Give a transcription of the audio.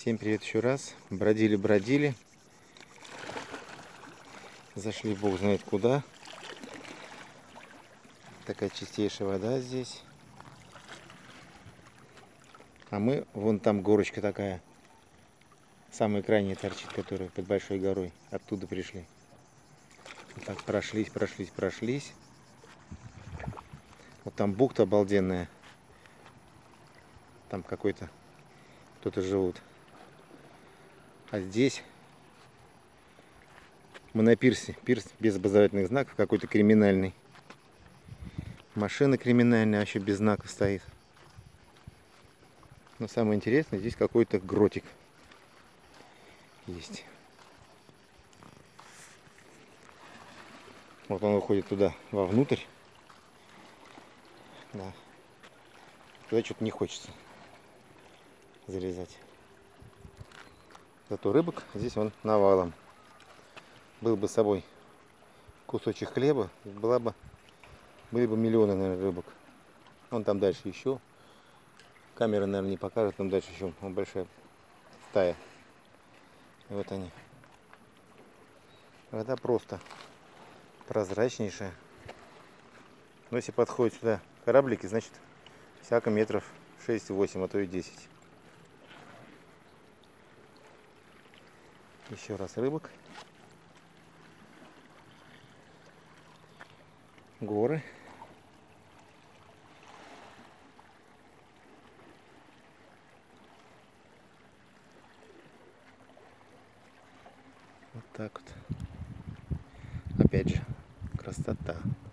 Всем привет еще раз. Бродили. Зашли бог знает куда. Такая чистейшая вода здесь. А мы, вон там горочка такая. Самая крайняя торчит, которая под большой горой. Оттуда пришли. Вот так прошлись. Вот там бухта обалденная. Там кто-то живут. А здесь мы на пирсе. Пирс без обозначительных знаков, какой-то криминальный. Машина криминальная, вообще без знаков стоит. Но самое интересное, здесь какой-то гротик есть. Вот он выходит туда, вовнутрь. Да. Туда что-то не хочется залезать. Зато рыбок здесь он навалом. Был бы с собой кусочек хлеба, были бы миллионы, наверное, рыбок. Вон там дальше еще. Камера, наверное, не покажет, там дальше еще большая стая. И вот они. Вода просто прозрачнейшая. Но если подходят сюда кораблики, значит всяко метров 6-8, а то и 10. Еще раз рыбок. Горы. Вот так вот. Опять же, красота.